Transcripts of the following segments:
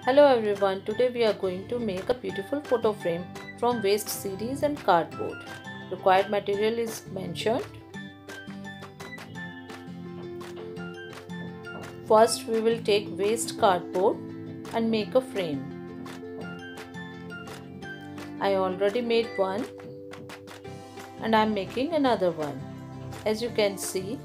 Hello everyone, today we are going to make a beautiful photo frame from waste CDs and cardboard. Required material is mentioned. First we will take waste cardboard and make a frame. I already made one and I am making another one. As you can see,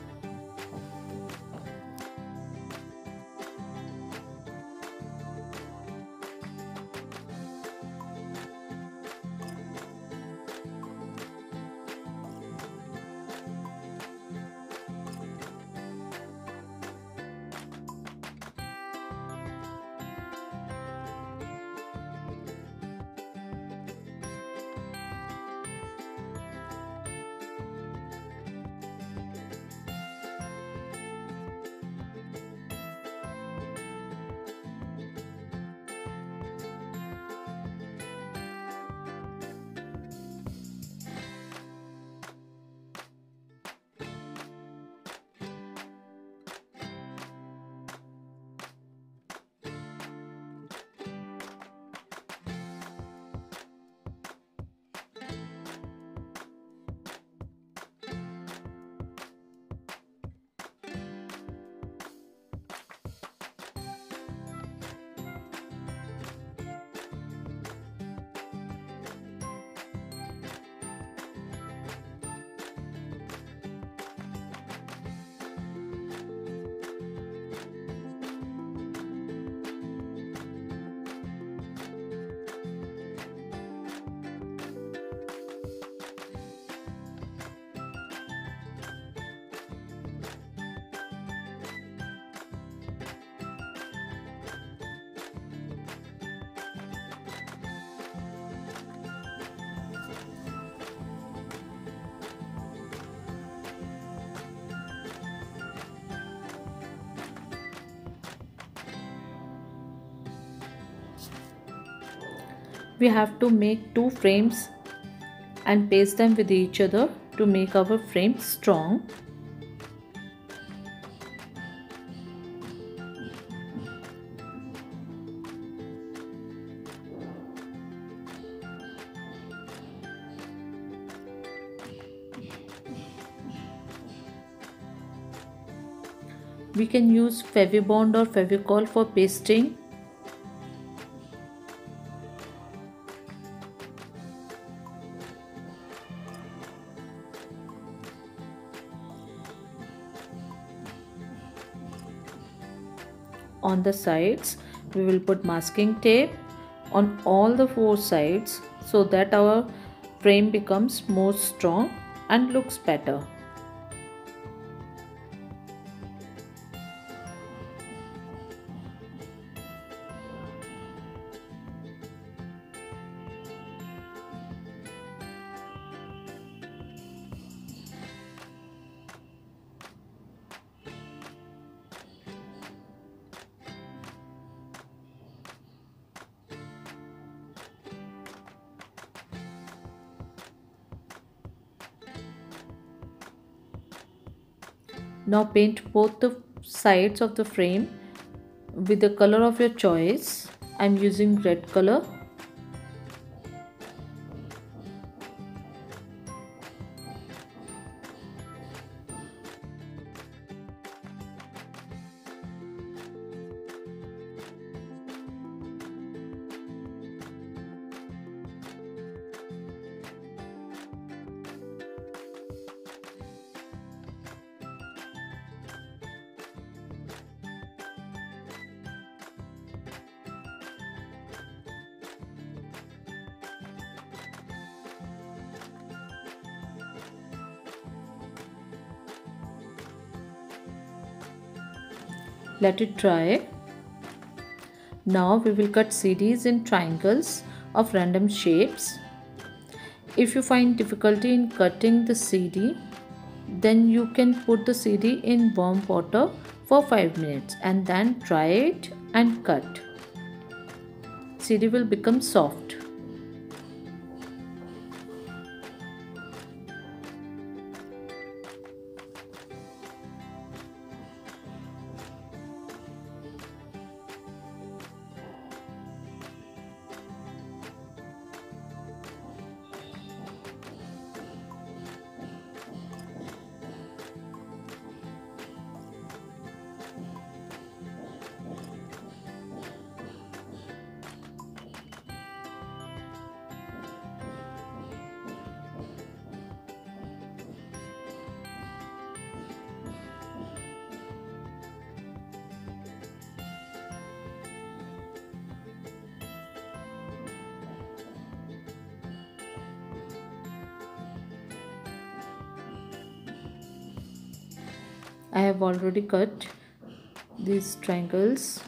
we have to make two frames and paste them with each other to make our frame strong. We can use Fevibond or Fevicol for pasting. On the sides, we will put masking tape on all the four sides so that our frame becomes more strong and looks better. Now paint both the sides of the frame with the color of your choice. I'm using red color. Let it dry. Now we will cut CDs in triangles of random shapes. If you find difficulty in cutting the CD, then you can put the CD in warm water for 5 minutes and then dry it and cut. CD will become soft. I have already cut these triangles.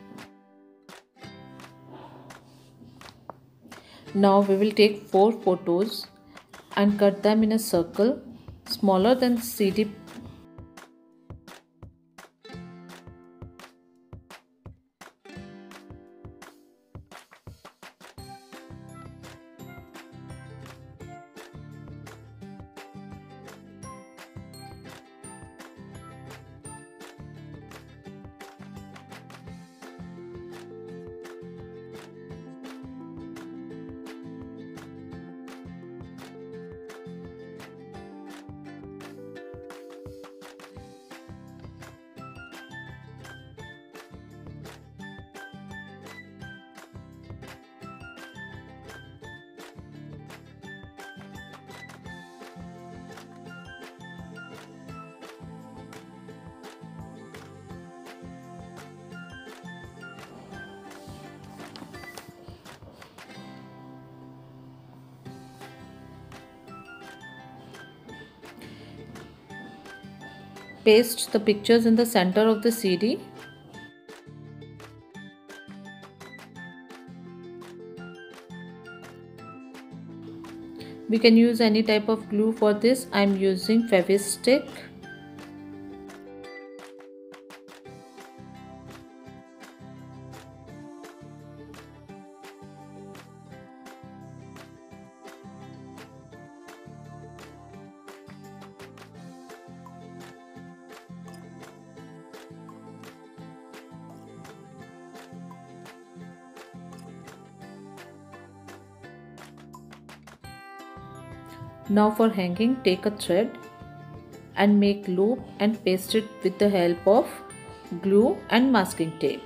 Now we will take 4 photos and cut them in a circle smaller than the CD. Paste the pictures in the center of the CD. We can use any type of glue for this. I am using Fevistick. Now for hanging, take a thread and make loop and paste it with the help of glue and masking tape.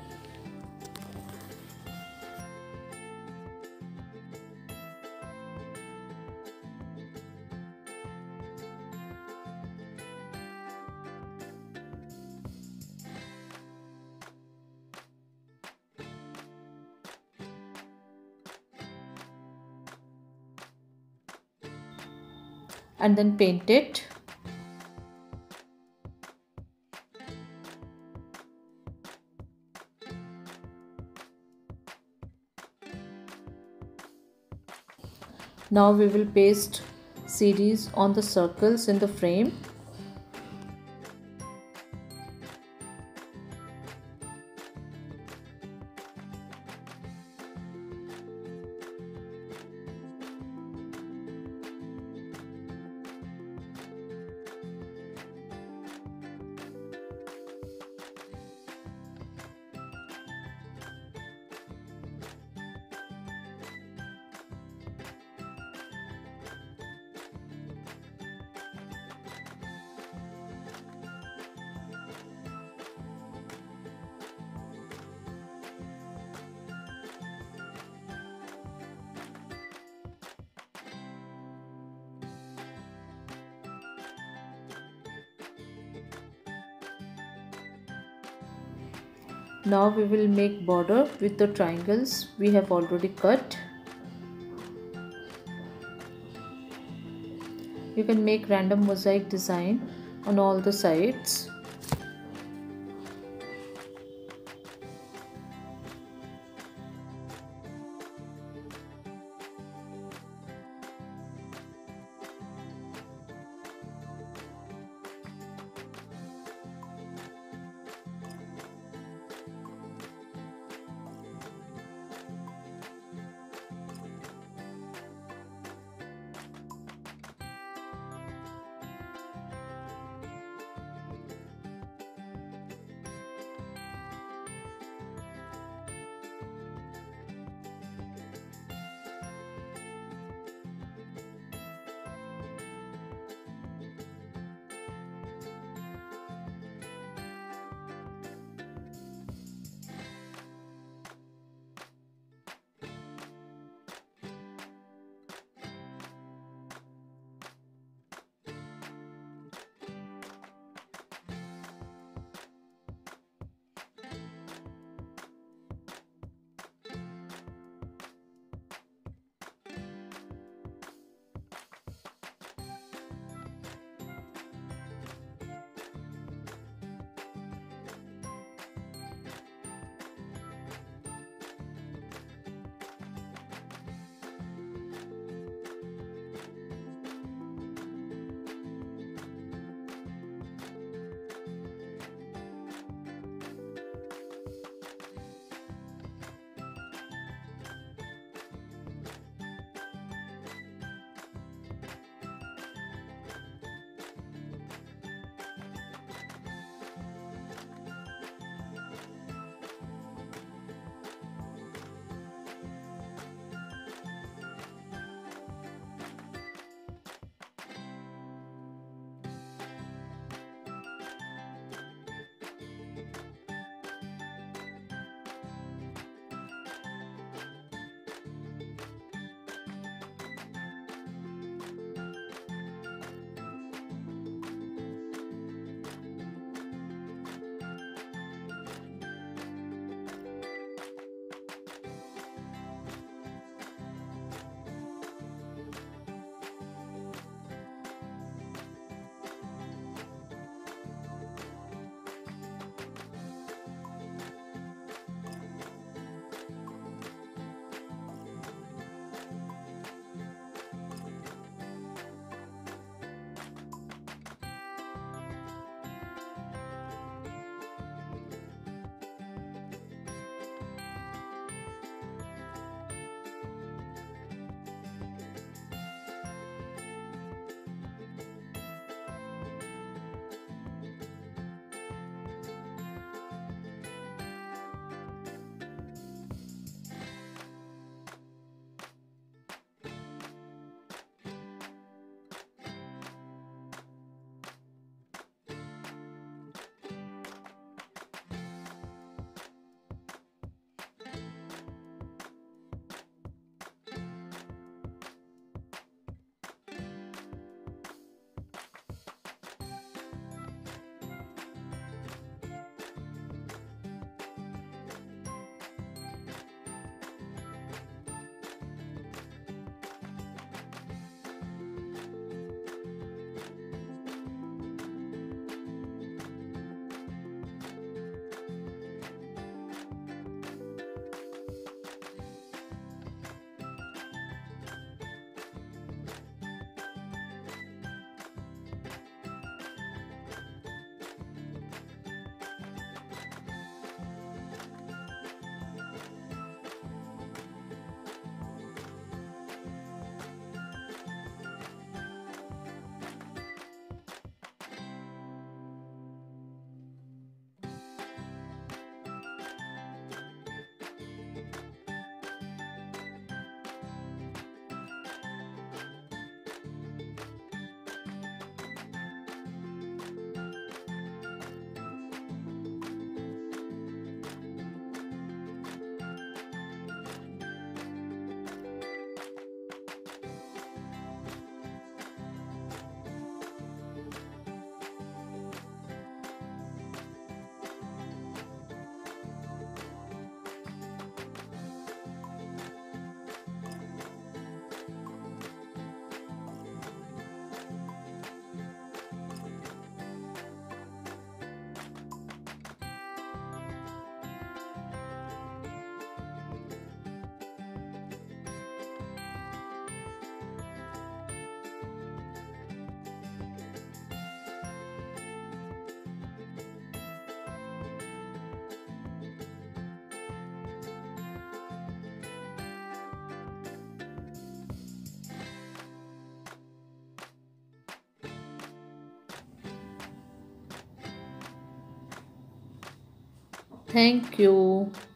And then paint it. Now we will paste CDs on the circles in the frame. Now we will make border with the triangles we have already cut. You can make random mosaic design on all the sides. Thank you.